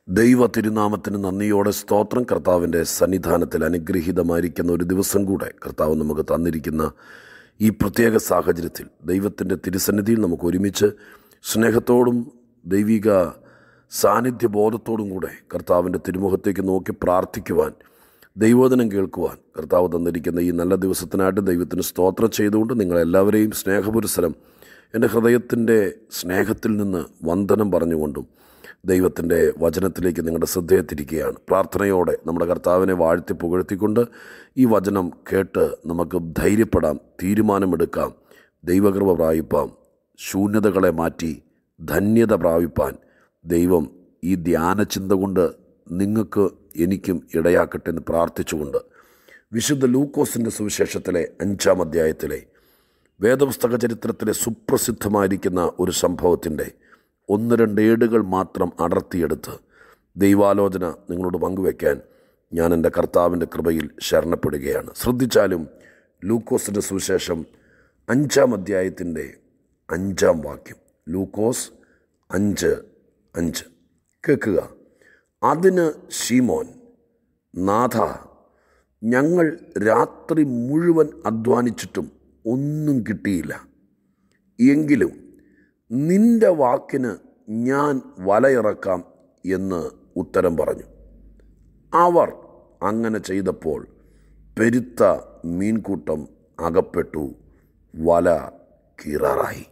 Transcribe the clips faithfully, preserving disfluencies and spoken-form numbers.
ദൈവ തിരുനാമത്തിന് നന്ദിയോടെ സ്തോത്രം. കർത്താവിൻ്റെ സന്നിധാനത്തിൽ അനുഗ്രഹീതമായിരിക്കുന്ന ഒരു ദിവസം കൂടെ കർത്താവ് നമുക്ക് തന്നിരിക്കുന്ന ഈ പ്രത്യേക സാഹചര്യത്തിൽ ദൈവത്തിൻ്റെ തിരുസന്നിധിയിൽ നമുക്ക് ഒരുമിച്ച് സ്നേഹത്തോടും ദൈവിക സാന്നിധ്യബോധത്തോടും കൂടെ കർത്താവിൻ്റെ തിരുമുഖത്തേക്ക് നോക്കി പ്രാർത്ഥിക്കുവാൻ, ദൈവവചനം കേൾക്കുവാൻ കർത്താവ് തന്നിരിക്കുന്ന ഈ നല്ല ദിവസത്തിനായിട്ട് ദൈവത്തിന് സ്തോത്രം ചെയ്തുകൊണ്ട് നിങ്ങളെല്ലാവരെയും സ്നേഹപുരസരം എൻ്റെ ഹൃദയത്തിൻ്റെ സ്നേഹത്തിൽ നിന്ന് വന്ദനം പറഞ്ഞുകൊണ്ടും ദൈവത്തിൻ്റെ വചനത്തിലേക്ക് നിങ്ങളുടെ ശ്രദ്ധയെ തിരിക്കുകയാണ്. പ്രാർത്ഥനയോടെ നമ്മുടെ കർത്താവിനെ വാഴ്ത്തി പുകഴ്ത്തിക്കൊണ്ട് ഈ വചനം കേട്ട് നമുക്ക് ധൈര്യപ്പെടാം, തീരുമാനമെടുക്കാം, ദൈവകൃപ പ്രാപിപ്പാം, ശൂന്യതകളെ മാറ്റി ധന്യത പ്രാപിപ്പാൻ ദൈവം ഈ ധ്യാനചിന്ത കൊണ്ട് നിങ്ങൾക്ക് എനിക്കും ഇടയാക്കട്ടെ എന്ന് പ്രാർത്ഥിച്ചുകൊണ്ട് വിശുദ്ധ ലൂക്കോസിൻ്റെ സുവിശേഷത്തിലെ അഞ്ചാം അധ്യായത്തിലെ വേദപുസ്തക ചരിത്രത്തിലെ സുപ്രസിദ്ധമായിരിക്കുന്ന ഒരു സംഭവത്തിൻ്റെ ഒന്ന് രണ്ട് ഏടുകൾ മാത്രം അടർത്തിയെടുത്ത് ദൈവാലോചന നിങ്ങളോട് പങ്കുവയ്ക്കാൻ ഞാൻ എൻ്റെ കർത്താവിൻ്റെ കൃപയിൽ ശരണപ്പെടുകയാണ്. ശ്രദ്ധിച്ചാലും ലൂക്കോസിൻ്റെ സുവിശേഷം അഞ്ചാം അധ്യായത്തിൻ്റെ അഞ്ചാം വാക്യം. ലൂക്കോസ് അഞ്ച് അഞ്ച് കേൾക്കുക. അതിന് ശീമോൻ, നാഥ, ഞങ്ങൾ രാത്രി മുഴുവൻ അധ്വാനിച്ചിട്ടും ഒന്നും കിട്ടിയില്ല, എങ്കിലും നിൻ്റെ വാക്കിന് ഞാൻ വലയിറക്കാം എന്ന് ഉത്തരം പറഞ്ഞു. അവർ അങ്ങനെ ചെയ്തപ്പോൾ പെരുത്ത മീൻകൂട്ടം അകപ്പെട്ടു, വല കീറാറായി.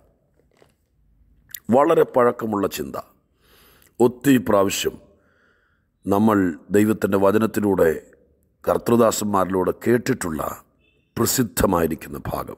വളരെ പഴക്കമുള്ള ചിന്ത. ഒത്തിരി പ്രാവശ്യം നമ്മൾ ദൈവത്തിൻ്റെ വചനത്തിലൂടെ കർത്തൃദാസന്മാരിലൂടെ കേട്ടിട്ടുള്ള പ്രസിദ്ധമായിരിക്കുന്ന ഭാഗം.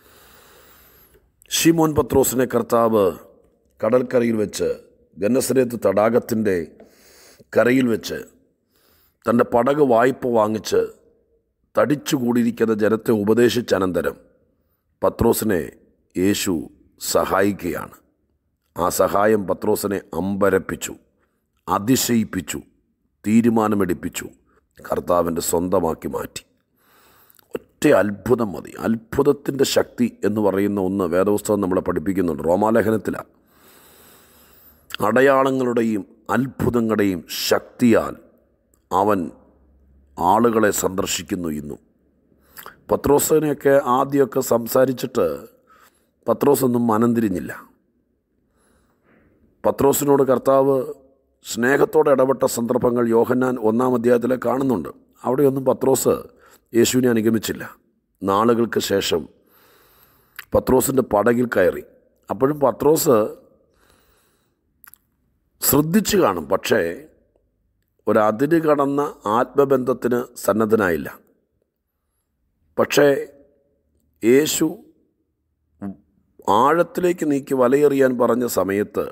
ശിമോൻ പത്രോസിനെ കർത്താവ് കടൽക്കരയിൽ വെച്ച്, ഗന്നസരേത്ത് തടാകത്തിൻ്റെ കരയിൽ വെച്ച് തൻ്റെ പടക് വായ്പ വാങ്ങിച്ച് തടിച്ചുകൂടിയിരിക്കുന്ന ജനത്തെ ഉപദേശിച്ചനന്തരം പത്രോസിനെ യേശു സഹായിക്കുകയാണ്. ആ സഹായം പത്രോസിനെ അമ്പരപ്പിച്ചു, അതിശയിപ്പിച്ചു, തീരുമാനമെടുപ്പിച്ചു, കർത്താവിൻ്റെ സ്വന്തമാക്കി മാറ്റി. ഒറ്റ അത്ഭുതം മതി. അത്ഭുതത്തിൻ്റെ ശക്തി എന്ന് പറയുന്ന ഒന്ന് വേദപുസ്തകം നമ്മളെ പഠിപ്പിക്കുന്നുണ്ട്. റോമാലേഖനത്തിലാണ്. അടയാളങ്ങളുടെയും അത്ഭുതങ്ങളുടെയും ശക്തിയാൽ അവൻ ആളുകളെ സന്ദർശിക്കുന്നു ഇന്നും. പത്രോസിനെയൊക്കെ ആദ്യമൊക്കെ സംസാരിച്ചിട്ട് പത്രോസൊന്നും മനം തിരിഞ്ഞില്ല. പത്രോസിനോട് കർത്താവ് സ്നേഹത്തോടെ ഇടപെട്ട സന്ദർഭങ്ങൾ യോഹന്നാൻ ഒന്നാം അധ്യായത്തിൽ കാണുന്നുണ്ട്. അവിടെയൊന്നും പത്രോസ് യേശുവിനെ അനുഗമിച്ചില്ല. നാളുകൾക്ക് ശേഷം പത്രോസിൻ്റെ പടകിൽ കയറി. അപ്പോഴും പത്രോസ് ശ്രദ്ധിച്ചു കാണും, പക്ഷേ ഒരതിര് കടന്ന ആത്മബന്ധത്തിന് സന്നദ്ധനായില്ല. പക്ഷേ യേശു ആഴത്തിലേക്ക് നീക്കി വലയെറിയാൻ പറഞ്ഞ സമയത്ത്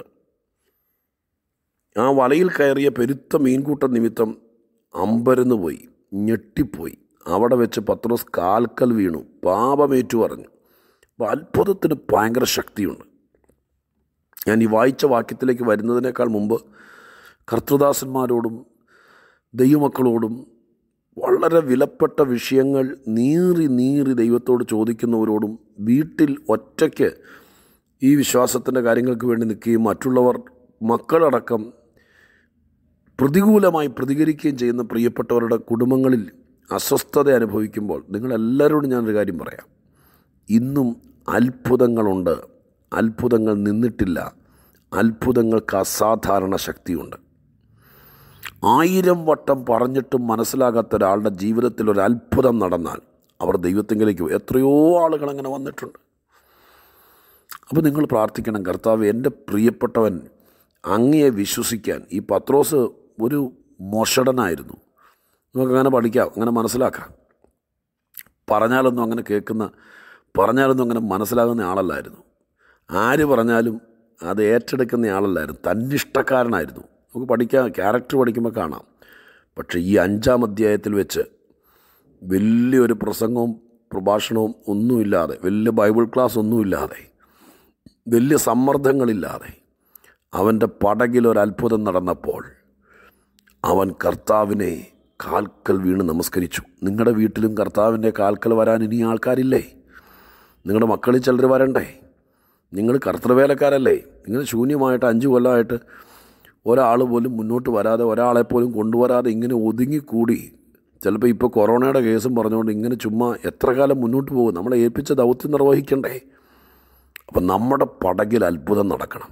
ആ വലയിൽ കയറിയ പെരുത്ത മീൻകൂട്ട നിമിത്തം അമ്പരന്ന് പോയി, ഞെട്ടിപ്പോയി. അവിടെ വെച്ച് പത്രോസ് കാൽക്കൽ വീണു, പാപമേറ്റു പറഞ്ഞു. അപ്പോൾ അത്ഭുതത്തിന് ഭയങ്കര ശക്തിയുണ്ട്. ഞാൻ ഈ വായിച്ച വാക്യത്തിലേക്ക് വരുന്നതിനേക്കാൾ മുമ്പ് കർത്തൃദാസന്മാരോടും ദൈവമക്കളോടും വളരെ വിലപ്പെട്ട വിഷയങ്ങൾ നീറി നീറി ദൈവത്തോട് ചോദിക്കുന്നവരോടും വീട്ടിൽ ഒറ്റയ്ക്ക് ഈ വിശ്വാസത്തിൻ്റെ കാര്യങ്ങൾക്ക് വേണ്ടി നിൽക്കുകയും മറ്റുള്ളവർ മക്കളടക്കം പ്രതികൂലമായി പ്രതികരിക്കുകയും ചെയ്യുന്ന പ്രിയപ്പെട്ടവരുടെ കുടുംബങ്ങളിൽ അസ്വസ്ഥത അനുഭവിക്കുമ്പോൾ നിങ്ങളെല്ലാവരോടും ഞാനൊരു കാര്യം പറയാം. ഇന്നും അത്ഭുതങ്ങളുണ്ട്. അത്ഭുതങ്ങൾ നിന്നിട്ടില്ല. അത്ഭുതങ്ങൾക്ക് അസാധാരണ ശക്തിയുണ്ട്. ആയിരം വട്ടം പറഞ്ഞിട്ടും മനസ്സിലാകാത്ത ഒരാളുടെ ജീവിതത്തിൽ ഒരു അത്ഭുതം നടന്നാൽ അവർ ദൈവത്തിങ്കിലേക്ക് എത്രയോ ആളുകൾ അങ്ങനെ വന്നിട്ടുണ്ട്. അപ്പോൾ നിങ്ങൾ പ്രാർത്ഥിക്കണം, കർത്താവ്, എൻ്റെ പ്രിയപ്പെട്ടവൻ അങ്ങയെ വിശ്വസിക്കാൻ. ഈ പത്രോസ് ഒരു മൊഷടനായിരുന്നു. നമുക്കങ്ങനെ പഠിക്കാം, അങ്ങനെ മനസ്സിലാക്കാം. പറഞ്ഞാലൊന്നും അങ്ങനെ കേൾക്കുന്ന, പറഞ്ഞാലൊന്നും അങ്ങനെ മനസ്സിലാകുന്ന ആളല്ലായിരുന്നു. ആര് പറഞ്ഞാലും അത് ഏറ്റെടുക്കുന്ന ആളല്ലായിരുന്നു. തന്നിഷ്ടക്കാരനായിരുന്നു. നമുക്ക് പഠിക്കാം, ക്യാരക്ടർ പഠിക്കുമ്പോൾ കാണാം. പക്ഷേ ഈ അഞ്ചാം അധ്യായത്തിൽ വെച്ച് വലിയൊരു പ്രസംഗവും പ്രഭാഷണവും ഒന്നുമില്ലാതെ, വലിയ ബൈബിൾ ക്ലാസ് ഒന്നുമില്ലാതെ, വലിയ സമ്മർദ്ദങ്ങളില്ലാതെ അവൻ്റെ പടകിലൊരത്ഭുതം നടന്നപ്പോൾ അവൻ കർത്താവിനെ കാൽക്കൽ വീണ് നമസ്കരിച്ചു. നിങ്ങളുടെ വീട്ടിലും കർത്താവിൻ്റെ കാൽക്കൽ വരാൻ ഇനി ആൾക്കാരില്ലേ? നിങ്ങളുടെ മക്കളിൽ ചിലർ വരണ്ടേ? നിങ്ങൾ കർത്തൃവേലക്കാരല്ലേ? നിങ്ങൾ ശൂന്യമായിട്ട് അഞ്ച് കൊല്ലമായിട്ട് ഒരാൾ പോലും മുന്നോട്ട് വരാതെ, ഒരാളെപ്പോലും കൊണ്ടുവരാതെ ഇങ്ങനെ ഒതുങ്ങിക്കൂടി. ചിലപ്പോൾ ഇപ്പോൾ കൊറോണയുടെ കേസും പറഞ്ഞുകൊണ്ട് ഇങ്ങനെ ചുമ്മാ എത്ര കാലം മുന്നോട്ട് പോകും? നമ്മളെ ഏൽപ്പിച്ച ദൗത്യം നിർവഹിക്കണ്ടേ? അപ്പം നമ്മുടെ പടകിൽ അത്ഭുതം നടക്കണം.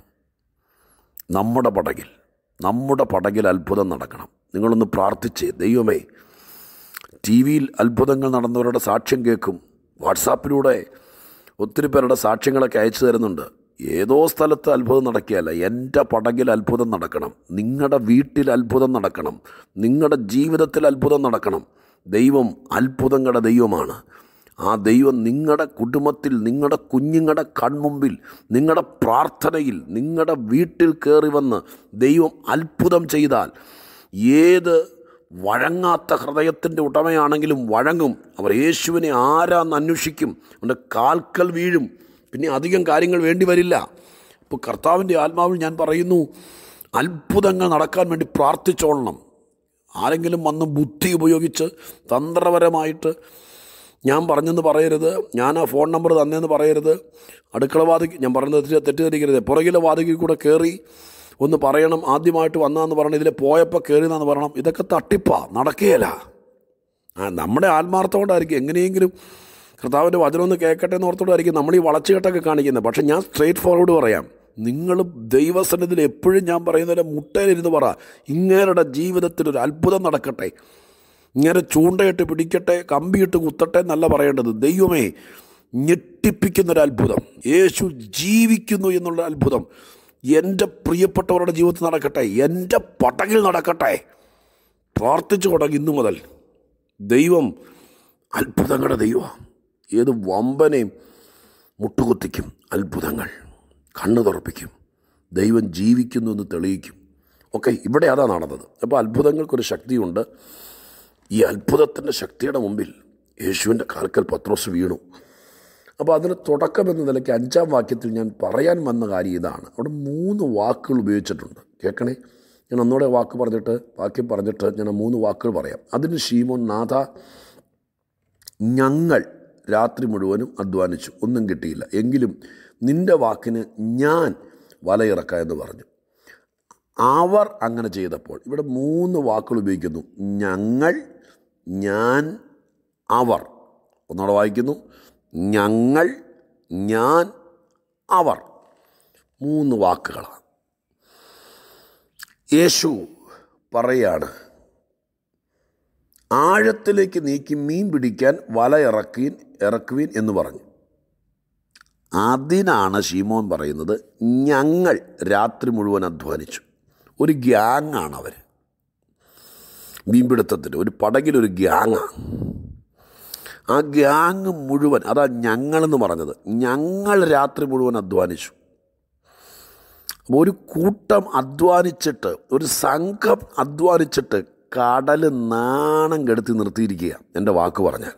നമ്മുടെ പടകിൽ നമ്മുടെ പടകിൽ അത്ഭുതം നടക്കണം. നിങ്ങളൊന്ന് പ്രാർത്ഥിച്ച്, ദൈവമേ, ടി വിയിൽ അത്ഭുതങ്ങൾ നടന്നവരുടെ സാക്ഷ്യം കേൾക്കും. വാട്സാപ്പിലൂടെ ഒത്തിരി പേരുടെ സാക്ഷ്യങ്ങളൊക്കെ അയച്ചു തരുന്നുണ്ട്. ഏതോ സ്ഥലത്ത് അത്ഭുതം നടക്കുകയല്ല, എൻ്റെ പടകിൽ അത്ഭുതം നടക്കണം. നിങ്ങളുടെ വീട്ടിൽ അത്ഭുതം നടക്കണം. നിങ്ങളുടെ ജീവിതത്തിൽ അത്ഭുതം നടക്കണം. ദൈവം അത്ഭുതങ്ങളുടെ ദൈവമാണ്. ആ ദൈവം നിങ്ങളുടെ കുടുംബത്തിൽ, നിങ്ങളുടെ കുഞ്ഞുങ്ങളുടെ കൺമുമ്പിൽ, നിങ്ങളുടെ പ്രാർത്ഥനയിൽ, നിങ്ങളുടെ വീട്ടിൽ കയറി വന്ന് ദൈവം അത്ഭുതം ചെയ്താൽ ഏത് വഴങ്ങാത്ത ഹൃദയത്തിൻ്റെ ഉടമയാണെങ്കിലും വഴങ്ങും. അവർ യേശുവിനെ ആരാന്ന് അന്വേഷിക്കും. അവൻ്റെ കാൽക്കൽ വീഴും. പിന്നെ അധികം കാര്യങ്ങൾ വേണ്ടി വരില്ല. ഇപ്പോൾ കർത്താവിൻ്റെ ആത്മാവിൽ ഞാൻ പറയുന്നു, അത്ഭുതങ്ങൾ നടക്കാൻ വേണ്ടി പ്രാർത്ഥിച്ചോളണം. ആരെങ്കിലും വന്ന് ബുദ്ധി ഉപയോഗിച്ച് തന്ത്രപരമായിട്ട് ഞാൻ പറഞ്ഞെന്ന് പറയരുത്, ഞാൻ ആ ഫോൺ നമ്പർ തന്നെയെന്ന് പറയരുത്, അടുക്കള വാതിക്ക് ഞാൻ പറയുന്നത് തെറ്റിദ്ധരിക്കരുത്, പുറകിലെ വാതിക്കിൽ കൂടെ കയറി ഒന്ന് പറയണം, ആദ്യമായിട്ട് വന്നതെന്ന് പറയണം, ഇതിൽ പോയപ്പോൾ കയറിയെന്ന് പറയണം. ഇതൊക്കെ തട്ടിപ്പാ, നടക്കുകയില്ല. ആ നമ്മുടെ ആത്മാർത്ഥം കൊണ്ടായിരിക്കും. എങ്ങനെയെങ്കിലും കർത്താവിൻ്റെ വചനം ഒന്ന് കേൾക്കട്ടെ എന്ന് ഓർത്തോണ്ടായിരിക്കും നമ്മൾ ഈ വളച്ചുകെട്ടൊക്കെ കാണിക്കുന്നത്. പക്ഷേ ഞാൻ സ്ട്രെയിറ്റ് ഫോർവേഡ് പറയാം, നിങ്ങൾ ദൈവസന്നിധിയിൽ എപ്പോഴും ഞാൻ പറയുന്നതിൽ മുട്ടയിലിരുന്ന് പറ, ഇങ്ങേരുടെ ജീവിതത്തിൽ ഒരു അത്ഭുതം നടക്കട്ടെ. ഇങ്ങനെ ചൂണ്ടയിട്ട് പിടിക്കട്ടെ, കമ്പിയിട്ട് കുത്തട്ടെ എന്നല്ല പറയേണ്ടത്. ദൈവമേ, ഞെട്ടിപ്പിക്കുന്നൊരത്ഭുതം, യേശു ജീവിക്കുന്നു എന്നുള്ള അത്ഭുതം എൻ്റെ പ്രിയപ്പെട്ടവരുടെ ജീവിതത്തിൽ നടക്കട്ടെ, എൻ്റെ പടകിൽ നടക്കട്ടെ. പ്രാർത്ഥിച്ചു തുടങ്ങി ഇന്നു മുതൽ. ദൈവം അത്ഭുതങ്ങളുടെ ദൈവമാണ്. ഏത് വമ്പനെയും മുട്ടുകുത്തിക്കും. അത്ഭുതങ്ങൾ കണ്ണു തുറപ്പിക്കും. ദൈവം ജീവിക്കുന്നു എന്ന് തെളിയിക്കും. ഓക്കെ, ഇവിടെ അതാ നടന്നത്. അപ്പോൾ അത്ഭുതങ്ങൾക്കൊരു ശക്തിയുണ്ട്. ഈ അത്ഭുതത്തിൻ്റെ ശക്തിയുടെ മുമ്പിൽ യേശുവിൻ്റെ കാൽക്കൽ പത്രോസ് വീണു. അപ്പോൾ അതിന് തുടക്കമെന്ന നിലയ്ക്ക് അഞ്ചാം വാക്യത്തിൽ ഞാൻ പറയാൻ വന്ന കാര്യം ഇതാണ്. അവിടെ മൂന്ന് വാക്കുകൾ ഉപയോഗിച്ചിട്ടുണ്ട്. കേൾക്കണേ, ഞാൻ ഒന്നുകൂടെ വാക്ക് പറഞ്ഞിട്ട് വാക്യം പറഞ്ഞിട്ട് ഞാൻ മൂന്ന് വാക്കുകൾ പറയാം. അതിന് ശീമോൻ, നാഥ, ഞങ്ങൾ രാത്രി മുഴുവനും അധ്വാനിച്ചു, ഒന്നും കിട്ടിയില്ല, എങ്കിലും നിൻ്റെ വാക്കിന് ഞാൻ വലയിറക്കാം എന്ന് പറഞ്ഞു. അവർ അങ്ങനെ ചെയ്തപ്പോൾ ഇവിടെ മൂന്ന് വാക്കുകൾ ഉപയോഗിക്കുന്നു. ഞങ്ങൾ, ഞാൻ, അവർ. ഒന്നുകൂടെ വായിക്കുന്നു. ഞങ്ങൾ, ഞാൻ, അവർ. മൂന്ന് വാക്കുകളാണ്. യേശു പറയാണ്, ആഴത്തിലേക്ക് നീക്കി മീൻ പിടിക്കാൻ വല ഇറക്കീൻ ഇറക്കുവീൻ എന്ന് പറഞ്ഞു. അതിനാണ് ശീമോൻ പറയുന്നത്, ഞങ്ങൾ രാത്രി മുഴുവൻ അധ്വാനിച്ചു. ഒരു ഗ്യാങ്ങാണ് അവർ. മീൻപിടുത്തത്തിന് ഒരു പടകിലൊരു ഗ്യാങ്ങാണ്. ആ ഗ്യാങ് മുഴുവൻ, അതാ ഞങ്ങളെന്ന് പറഞ്ഞത്. ഞങ്ങൾ രാത്രി മുഴുവൻ അധ്വാനിച്ചു. അപ്പോൾ ഒരു കൂട്ടം അധ്വാനിച്ചിട്ട്, ഒരു സംഘം അധ്വാനിച്ചിട്ട് കടൽ നാണം കെടുത്തി നിർത്തിയിരിക്കുക. എൻ്റെ വാക്ക് പറഞ്ഞാൽ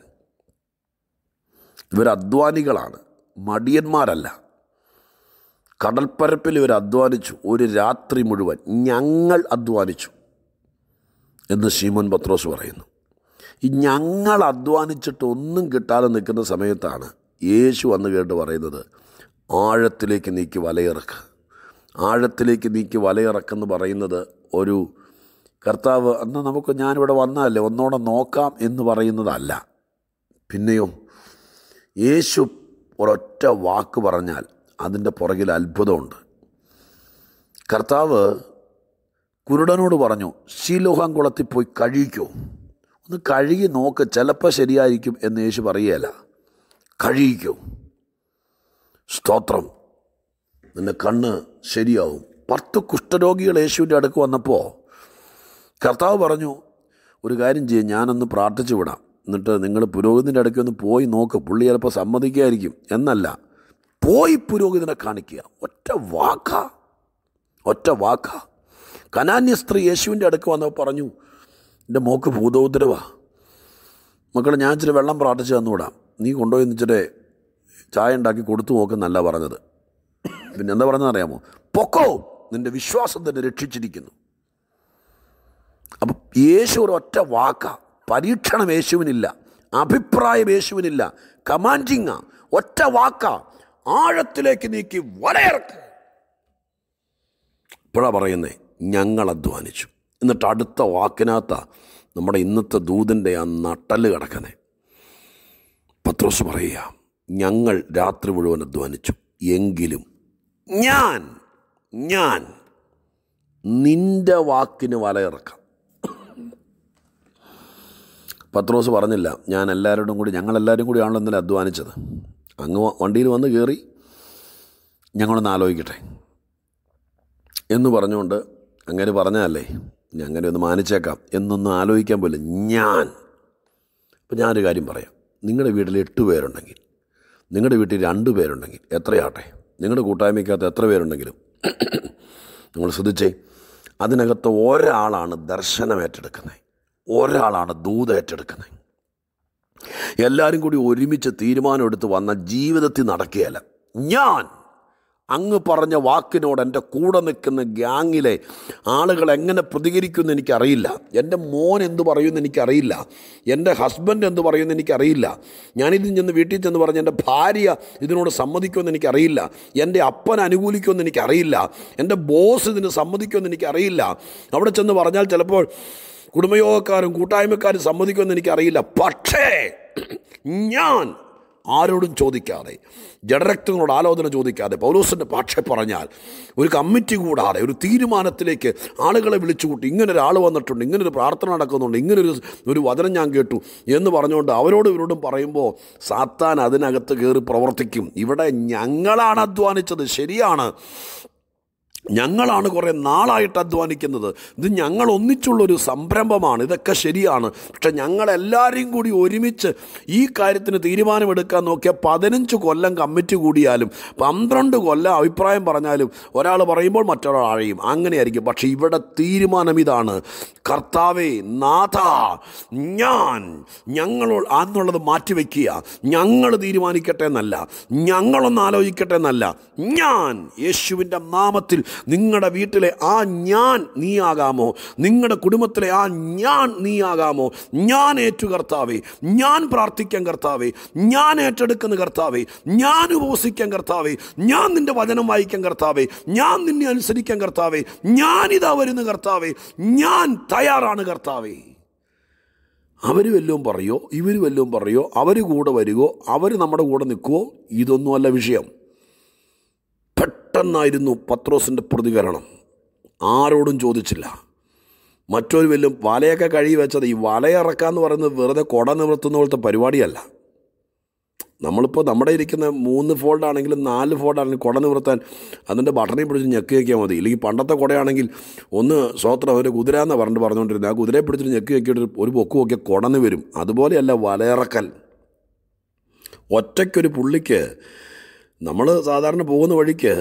ഇവർ അധ്വാനികളാണ്, മടിയന്മാരല്ല. കടൽപ്പരപ്പിൽ ഇവർ അധ്വാനിച്ചു ഒരു രാത്രി മുഴുവൻ. ഞങ്ങൾ അധ്വാനിച്ചു എന്ന് ശീമോൻ പത്രോസ് പറയുന്നു. ഈ ഞങ്ങൾ അധ്വാനിച്ചിട്ട് ഒന്നും കിട്ടാതെ നിൽക്കുന്ന സമയത്താണ് യേശു വന്ന് കേട്ട് പറയുന്നത്, ആഴത്തിലേക്ക് നീക്കി വലയിറക്ക്. ആഴത്തിലേക്ക് നീക്കി വലയിറക്കെന്ന് പറയുന്നത് ഒരു കർത്താവ് എന്നാൽ നമുക്ക് ഞാനിവിടെ വന്നാലേ ഒന്നോടെ നോക്കാം എന്ന് പറയുന്നതല്ല. പിന്നെയോ യേശു ഒരൊറ്റ വാക്ക് പറഞ്ഞാൽ അതിൻ്റെ പുറകിൽ അത്ഭുതമുണ്ട്. കർത്താവ് കുരുടനോട് പറഞ്ഞു, ശീലോഹാം കുളത്തിൽ പോയി കഴുകിക്കോ, ഒന്ന് കഴുകി നോക്ക്, ചിലപ്പോൾ ശരിയായിരിക്കും എന്ന് യേശു പറയുകയല്ല. കഴുകിക്കോ, സ്തോത്രം, നിൻ്റെ കണ്ണ് ശരിയാവും. പത്ത് കുഷ്ഠരോഗികൾ യേശുവിൻ്റെ അടുക്ക് വന്നപ്പോൾ കർത്താവ് പറഞ്ഞു, ഒരു കാര്യം ചെയ്യും, ഞാനൊന്ന് പ്രാർത്ഥിച്ചു വിടാം, എന്നിട്ട് നിങ്ങൾ പുരോഹിതൻ്റെ അടുക്ക് ഒന്ന് പോയി നോക്ക്, പുള്ളി ചിലപ്പോൾ സമ്മതിക്കായിരിക്കും. എന്നല്ല, പോയി പുരോഹിതനെ കാണിക്കുക. ഒറ്റ വാക്കാ, ഒറ്റ വാക്കാ. കനാന്യ സ്ത്രീ യേശുവിൻ്റെ അടുക്ക് വന്നപ്പോൾ പറഞ്ഞു, എൻ്റെ മോക്ക് ഭൂതോദ്രവാ, മക്കളെ ഞാൻ ഇച്ചിരി വെള്ളം പ്രാർത്ഥിച്ച് തന്നുവിടാം, നീ കൊണ്ടുപോയി ഇച്ചിരി ചായ ഉണ്ടാക്കി കൊടുത്തു നോക്കെന്നല്ല പറഞ്ഞത്. പിന്നെ എന്താ പറഞ്ഞതെന്നറിയാമോ? പൊക്കോ, നിൻ്റെ വിശ്വാസം തന്നെ രക്ഷിച്ചിരിക്കുന്നു. അപ്പം യേശു ഒരു ഒറ്റ വാക്ക. പരീക്ഷണം യേശുവിനില്ല, അഭിപ്രായം യേശുവിനില്ല, കമാൻഡിങ് ഒറ്റ വാക്ക. ആഴത്തിലേക്ക് നീക്കി വലയിറക്ക്. ഇപ്പോഴാണ് പറയുന്നേ, ഞങ്ങൾ അധ്വാനിച്ചു. എന്നിട്ട് അടുത്ത വാക്കിനകത്താണ് നമ്മുടെ ഇന്നത്തെ ദൂതൻ്റെ ആ നട്ടല് കിടക്കുന്നത്. പത്രോസ് പറയുക, ഞങ്ങൾ രാത്രി മുഴുവൻ അധ്വാനിച്ചു, എങ്കിലും ഞാൻ ഞാൻ നിൻ്റെ വാക്കിന് വലയിറക്കാം. പത്രോസ് പറഞ്ഞില്ല, ഞാൻ എല്ലാവരോടും കൂടി ഞങ്ങളെല്ലാവരും കൂടിയാണല്ലോ ഇന്നലെ അധ്വാനിച്ചത്, അങ്ങ് വണ്ടിയിൽ വന്ന് കയറി ഞങ്ങളൊന്ന് ആലോചിക്കട്ടെ എന്ന് പറഞ്ഞുകൊണ്ട് അങ്ങനെ പറഞ്ഞതല്ലേ, അങ്ങനെ ഒന്ന് മാനിച്ചേക്കാം എന്നൊന്നും ആലോചിക്കാൻ പോലും ഞാൻ. ഇപ്പം ഞാനൊരു കാര്യം പറയാം. നിങ്ങളുടെ വീട്ടിൽ എട്ട് പേരുണ്ടെങ്കിൽ, നിങ്ങളുടെ വീട്ടിൽ രണ്ട് പേരുണ്ടെങ്കിൽ എത്രയാട്ടെ, നിങ്ങളുടെ കൂട്ടായ്മയ്ക്കകത്ത് എത്ര പേരുണ്ടെങ്കിലും നിങ്ങൾ ശ്രദ്ധിച്ചേ, അതിനകത്ത് ഒരാളാണ് ദർശനം ഏറ്റെടുക്കുന്നത്, ഒരാളാണ് ദൂത് ഏറ്റെടുക്കുന്നത്. എല്ലാവരും കൂടി ഒരുമിച്ച് തീരുമാനമെടുത്ത് വന്ന ജീവിതത്തിൽ നടക്കുകയല്ല. ഞാൻ അങ്ങ് പറഞ്ഞ വാക്കിനോട് എൻ്റെ കൂടെ നിൽക്കുന്ന ഗ്യാങ്ങിലെ ആളുകൾ എങ്ങനെ പ്രതികരിക്കുമെന്ന് എനിക്കറിയില്ല. എൻ്റെ മോൻ എന്ത് പറയുമെന്ന് എനിക്കറിയില്ല. എൻ്റെ ഹസ്ബൻഡ് എന്ത് പറയുമെന്ന് എനിക്കറിയില്ല. ഞാനിതിൽ ചെന്ന് വീട്ടിൽ ചെന്ന് പറഞ്ഞ് എൻ്റെ ഭാര്യ ഇതിനോട് സമ്മതിക്കുമെന്ന് എനിക്കറിയില്ല. എൻ്റെ അപ്പൻ അനുകൂലിക്കുമെന്ന് എനിക്കറിയില്ല. എൻ്റെ ബോസ് ഇതിന് സമ്മതിക്കുമെന്ന് എനിക്കറിയില്ല. അവിടെ ചെന്ന് പറഞ്ഞാൽ ചിലപ്പോൾ കുടുംബയോഗക്കാരും കൂട്ടായ്മക്കാരും സമ്മതിക്കുമെന്ന് എനിക്കറിയില്ല. പക്ഷേ ഞാൻ ആരോടും ചോദിക്കാതെ, ജഡരക്തങ്ങളോട് ആലോചന ചോദിക്കാതെ, പൗലോസിൻ്റെ ഭാഷ പറഞ്ഞാൽ ഒരു കമ്മിറ്റി കൂടാതെ ഒരു തീരുമാനത്തിലേക്ക് ആളുകളെ വിളിച്ചുകൂട്ടി, ഇങ്ങനൊരാൾ വന്നിട്ടുണ്ട്, ഇങ്ങനൊരു പ്രാർത്ഥന നടക്കുന്നുണ്ട്, ഇങ്ങനൊരു ഒരു വചനം ഞാൻ കേട്ടു എന്ന് പറഞ്ഞുകൊണ്ട് അവരോടും ഇവരോടും പറയുമ്പോൾ സാത്താൻ അതിനകത്ത് കയറി പ്രവർത്തിക്കും. ഇവിടെ ഞങ്ങളാണ് അധ്വാനിച്ചത്, ശരിയാണ്, ഞങ്ങളാണ് കുറേ നാളായിട്ട് അധ്വാനിക്കുന്നത്, ഇത് ഞങ്ങൾ ഒന്നിച്ചുള്ളൊരു സംരംഭമാണ്, ഇതൊക്കെ ശരിയാണ്. പക്ഷെ ഞങ്ങളെല്ലാവരെയും കൂടി ഒരുമിച്ച് ഈ കാര്യത്തിന് തീരുമാനമെടുക്കാൻ നോക്കിയാൽ പതിനഞ്ച് കൊല്ലം കമ്മിറ്റി കൂടിയാലും പന്ത്രണ്ട് കൊല്ലം അഭിപ്രായം പറഞ്ഞാലും ഒരാൾ പറയുമ്പോൾ മറ്റൊരാൾ അഴയും, അങ്ങനെയായിരിക്കും. പക്ഷെ ഇവിടെ തീരുമാനം ഇതാണ്, കർത്താവേ നാഥ, ഞാൻ ഞങ്ങളോട് എന്നുള്ളത് മാറ്റിവെക്കുക. ഞങ്ങൾ തീരുമാനിക്കട്ടെ എന്നല്ല, ഞങ്ങളൊന്ന് ആലോചിക്കട്ടെ എന്നല്ല, ഞാൻ യേശുവിൻ്റെ നാമത്തിൽ നിങ്ങളുടെ വീട്ടിലെ ആ ഞാൻ നീയാകാമോ, നിങ്ങളുടെ കുടുംബത്തിലെ ആ ഞാൻ നീയാകാമോ, ഞാൻ ഏറ്റു കർത്താവേ, ഞാൻ പ്രാർത്ഥിക്കാൻ കർത്താവേ, ഞാൻ ഏറ്റെടുക്കുന്ന കർത്താവേ, ഞാൻ ഉപവസിക്കാൻ കർത്താവേ, ഞാൻ നിൻ്റെ വചനം വായിക്കാൻ കർത്താവേ, ഞാൻ നിന്നെ അനുസരിക്കാൻ കർത്താവേ, ഞാനിതാ വരുന്ന കർത്താവേ, ഞാൻ തയ്യാറാണ് കർത്താവേ. അവർ വല്ലതും പറയോ, ഇവർ വല്ലതും പറയോ, അവർ കൂടെ വരുമോ, അവർ നമ്മുടെ കൂടെ നിൽക്കുമോ, ഇതൊന്നുമല്ല വിഷയം. പെട്ടെന്നായിരുന്നു പത്രോസിൻ്റെ പ്രതികരണം. ആരോടും ചോദിച്ചില്ല. മറ്റൊരു വല്ലതും വലയൊക്കെ കഴുകി വെച്ചത്, ഈ വലയിറക്കാന്ന് പറയുന്നത് വെറുതെ കുട നിവർത്തുന്ന പോലത്തെ പരിപാടിയല്ല. നമ്മളിപ്പോൾ നമ്മുടെ ഇരിക്കുന്ന മൂന്ന് ഫോൾഡാണെങ്കിലും നാല് ഫോൾഡാണെങ്കിലും കുട നിവർത്താൻ അതിൻ്റെ ബട്ടണിൽ പിടിച്ച് ഞെക്കി വയ്ക്കാൻ മതി. ഇല്ലെങ്കിൽ പണ്ടത്തെ കുടയാണെങ്കിൽ ഒന്ന് സ്വോത്രം ഒരു കുതിര എന്നാണ് പറഞ്ഞിട്ട് പറഞ്ഞുകൊണ്ടിരുന്നത്, ആ കുതിരയെ പിടിച്ചിട്ട് ഞെക്കി വയ്ക്കിയിട്ട് ഒരു പൊക്ക് നോക്കിയാൽ കുടന്ന് വരും. അതുപോലെയല്ല വലയിറക്കൽ. ഒറ്റയ്ക്കൊരു പുള്ളിക്ക്, നമ്മൾ സാധാരണ പോകുന്ന വഴിക്ക്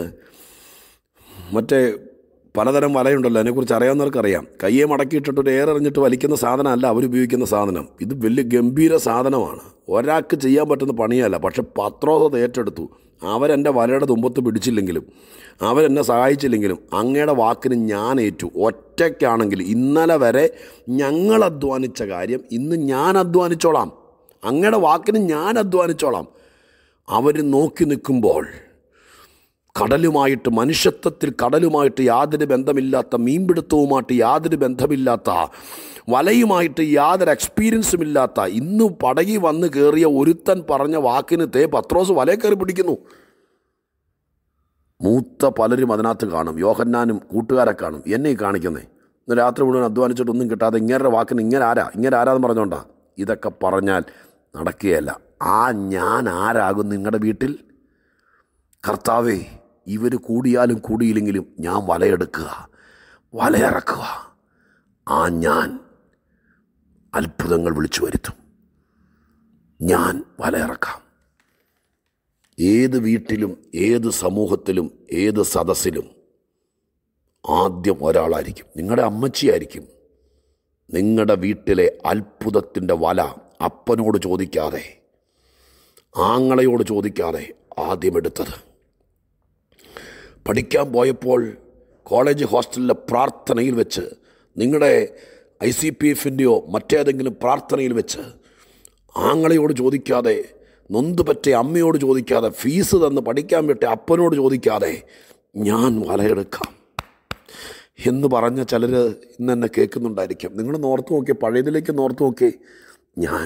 മറ്റേ പലതരം വലയുണ്ടല്ലോ, അതിനെക്കുറിച്ച് അറിയാവുന്നവർക്കറിയാം. കയ്യെ മടക്കിയിട്ടിട്ട് ഒരു ഏറെറിഞ്ഞിട്ട് വലിക്കുന്ന സാധനമല്ല അവരുപയോഗിക്കുന്ന സാധനം. ഇത് വലിയ ഗംഭീര സാധനമാണ്, ഒരാൾക്ക് ചെയ്യാൻ പറ്റുന്ന പണിയല്ല. പക്ഷെ പത്രോസ് ഏറ്റെടുത്തു. അവരെൻ്റെ വലയുടെ തുമ്പത്ത് പിടിച്ചില്ലെങ്കിലും അവരെന്നെ സഹായിച്ചില്ലെങ്കിലും അങ്ങയുടെ വാക്കിന് ഞാൻ ഏറ്റു. ഒറ്റയ്ക്കാണെങ്കിൽ ഇന്നലെ വരെ ഞങ്ങൾ അധ്വാനിച്ച കാര്യം ഇന്ന് ഞാൻ അധ്വാനിച്ചോളാം, അങ്ങയുടെ വാക്കിന് ഞാൻ അധ്വാനിച്ചോളാം. അവർ നോക്കി നിൽക്കുമ്പോൾ കടലുമായിട്ട്, മനുഷ്യത്വത്തിൽ കടലുമായിട്ട് യാതൊരു ബന്ധമില്ലാത്ത, മീൻപിടുത്തവുമായിട്ട് യാതൊരു ബന്ധമില്ലാത്ത, വലയുമായിട്ട് യാതൊരു എക്സ്പീരിയൻസും ഇല്ലാത്ത, ഇന്ന് പടകി വന്ന് കയറിയ ഒരുത്തൻ പറഞ്ഞ വാക്കിന് തേ പത്രോസ് വലയെ കയറി പിടിക്കുന്നു. മൂത്ത പലരും അതിനകത്ത് കാണും, യോഹന്നാനും കൂട്ടുകാരെ കാണും. എന്നെ കാണിക്കുന്നേ, ഇന്ന് രാത്രി മുഴുവൻ അധ്വാനിച്ചിട്ടൊന്നും കിട്ടാതെ ഇങ്ങനെ വാക്കിന് ഇങ്ങനെ ആരാ ഇങ്ങനെ ആരാന്ന് പറഞ്ഞോണ്ടാ. ഇതൊക്കെ പറഞ്ഞാൽ നടക്കുകയല്ല. ആ ഞാൻ ആരാകും നിങ്ങളുടെ വീട്ടിൽ? കർത്താവേ, ഇവർ കൂടിയാലും കൂടിയില്ലെങ്കിലും ഞാൻ വലയെടുക്കുക, വലയിറക്കുക. ആ ഞാൻ അത്ഭുതങ്ങൾ വിളിച്ചു വരുത്തും. ഞാൻ വലയിറക്കാം. ഏത് വീട്ടിലും, ഏത് സമൂഹത്തിലും, ഏത് സദസ്സിലും ആദ്യം ഒരാളായിരിക്കും, നിങ്ങളുടെ അമ്മച്ചിയായിരിക്കും. നിങ്ങളുടെ വീട്ടിലെ അത്ഭുതത്തിൻ്റെ വല അപ്പനോട് ചോദിക്കാതെ, ആങ്ങളയോട് ചോദിക്കാതെ ആദ്യം എടുത്തത്. പഠിക്കാൻ പോയപ്പോൾ കോളേജ് ഹോസ്റ്റലിലെ പ്രാർത്ഥനയിൽ വെച്ച്, നിങ്ങളുടെ ഐ സി പി എഫിൻ്റെയോ മറ്റേതെങ്കിലും പ്രാർത്ഥനയിൽ വെച്ച് ആങ്ങളയോട് ചോദിക്കാതെ, നൊന്ത് പറ്റിയ അമ്മയോട് ചോദിക്കാതെ, ഫീസ് തന്ന് പഠിക്കാൻ പറ്റിയ അപ്പനോട് ചോദിക്കാതെ ഞാൻ വലയെടുക്കാം. എന്ന് പറഞ്ഞ ചിലർ ഇന്ന് എന്നെ കേൾക്കുന്നുണ്ടായിരിക്കാം. നിങ്ങൾ നോർത്ത് നോക്കിയേ, പഴയതിലേക്ക് നോർത്ത് നോക്കിയേ. ഞാൻ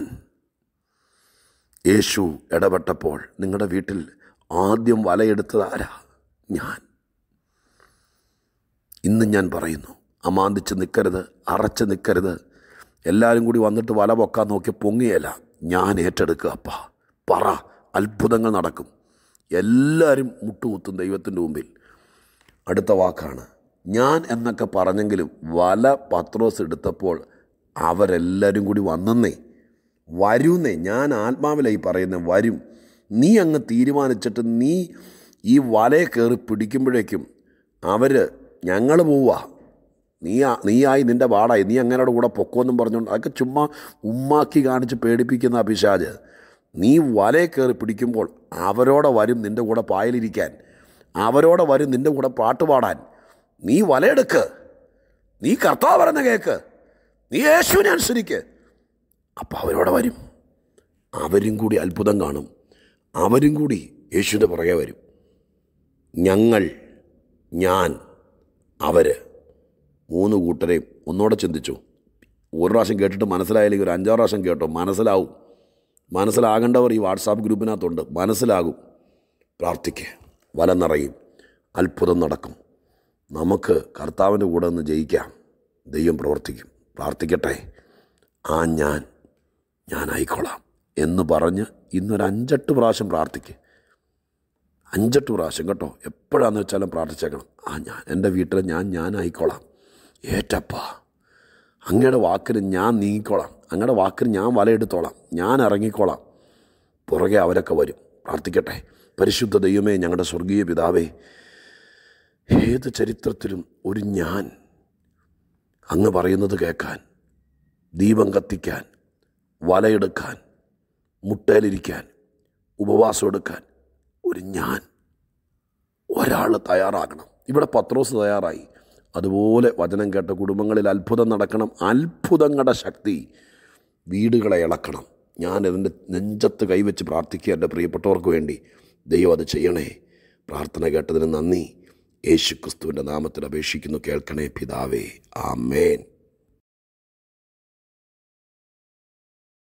യേശു ഇടപെട്ടപ്പോൾ നിങ്ങളുടെ വീട്ടിൽ ആദ്യം വലയെടുത്തത് ആരാ? ഞാൻ. ഇന്നും ഞാൻ പറയുന്നു, അമാന്തിച്ച് നിൽക്കരുത്, അറച്ച് നിൽക്കരുത്. എല്ലാവരും കൂടി വന്നിട്ട് വല പൊക്കാൻ നോക്കി പൊങ്ങിയല്ല, ഞാൻ ഏറ്റെടുക്കുക. അപ്പ പറ, അത്ഭുതങ്ങൾ നടക്കും. എല്ലാവരും മുട്ടുകുത്തും ദൈവത്തിൻ്റെ മുമ്പിൽ. അടുത്ത വാക്കാണ് ഞാൻ എന്നൊക്കെ പറഞ്ഞെങ്കിലും വല പത്രോസ് എടുത്തപ്പോൾ അവരെല്ലാവരും കൂടി വന്നെന്നേ, വരുന്നേ. ഞാൻ ആത്മാവിലായി പറയുന്നത്, വരും. നീ അങ്ങ് തീരുമാനിച്ചിട്ട് നീ ഈ വലയെ കയറി പിടിക്കുമ്പോഴേക്കും അവർ ഞങ്ങൾ പോവുക, നീ നീയായി നിൻ്റെ പാടായി, നീ അങ്ങനെയുടെ കൂടെ പൊക്കോന്നും പറഞ്ഞുകൊണ്ട് അതൊക്കെ ചുമ്മാ ഉമ്മാക്കി കാണിച്ച് പേടിപ്പിക്കുന്ന പിശാച്. നീ വലയെ കയറി പിടിക്കുമ്പോൾ അവരോടെ വരും നിൻ്റെ കൂടെ പായലിരിക്കാൻ, അവരോടെ വരും നിൻ്റെ കൂടെ പാട്ട് പാടാൻ. നീ വലയെടുക്ക്, നീ കർത്താവ് പറഞ്ഞ കേൾക്ക്, നീ യേശുവിനെ അനുസരിക്ക്. അപ്പോൾ അവരോടെ വരും. അവരും കൂടി അത്ഭുതം കാണും. അവരും കൂടി യേശുവിൻ്റെ പുറകെ വരും. ഞങ്ങൾ, ഞാൻ, അവർ, മൂന്ന് കൂട്ടരെയും ഒന്നുകൂടെ ചിന്തിച്ചു. ഒരു പ്രാവശ്യം കേട്ടിട്ട് മനസ്സിലായില്ലെങ്കിൽ ഒരു അഞ്ചാറ് പ്രാവശ്യം കേട്ടോ, മനസ്സിലാവും. മനസ്സിലാകേണ്ടവർ ഈ വാട്സാപ്പ് ഗ്രൂപ്പിനകത്തുണ്ട്, മനസ്സിലാകും. പ്രാർത്ഥിക്കുക, വല നിറയും, അത്ഭുതം നടക്കും. നമുക്ക് കർത്താവിൻ്റെ കൂടെ നിന്ന് ജയിക്കാം. ദൈവം പ്രവർത്തിക്കും. പ്രാർത്ഥിക്കട്ടെ. ആ ഞാൻ ഞാനായിക്കോളാം എന്ന് പറഞ്ഞ് ഇന്നൊരു അഞ്ചെട്ട് പ്രാവശ്യം പ്രാർത്ഥിക്കുക. അഞ്ചെട്ട് പ്രാവശ്യം കേട്ടോ, എപ്പോഴാണെന്ന് വെച്ചാലും പ്രാർത്ഥിച്ചേക്കണം. ആ ഞാൻ, എൻ്റെ വീട്ടിൽ ഞാൻ ഞാനായിക്കോളാം. ഏറ്റപ്പ അങ്ങയുടെ വാക്കിന് ഞാൻ നീങ്ങിക്കോളാം, അങ്ങയുടെ വാക്കിന് ഞാൻ വലയെടുത്തോളാം, ഞാൻ ഇറങ്ങിക്കോളാം. പുറകെ അവരൊക്കെ വരും. പ്രാർത്ഥിക്കട്ടെ. പരിശുദ്ധ ദൈവമേ, ഞങ്ങളുടെ സ്വർഗീയ പിതാവേ, ഏത് ചരിത്രത്തിലും ഒരു ഞാൻ അങ്ങ് പറയുന്നത് കേൾക്കാൻ, ദീപം കത്തിക്കാൻ, വലയെടുക്കാൻ, മുട്ടയിലിരിക്കാൻ, ഉപവാസം എടുക്കാൻ ഒരു ഞാൻ, ഒരാൾ തയ്യാറാകണം. ഇവിടെ പത്രോസ് തയ്യാറായി. അതുപോലെ വചനം കേട്ട കുടുംബങ്ങളിൽ അത്ഭുതം നടക്കണം. അത്ഭുതങ്ങളുടെ ശക്തി വീടുകളെ ഇളക്കണം. ഞാൻ അതിൻ്റെ നെഞ്ചത്ത് കൈവച്ച് പ്രാർത്ഥിക്കുക എൻ്റെ പ്രിയപ്പെട്ടവർക്ക് വേണ്ടി. ദൈവം അത് ചെയ്യണേ. പ്രാർത്ഥന കേട്ടതിന് നന്ദി. യേശു ക്രിസ്തുവിൻ്റെ നാമത്തിൽ അപേക്ഷിക്കുന്നു, കേൾക്കണേ പിതാവേ. ആമേൻ.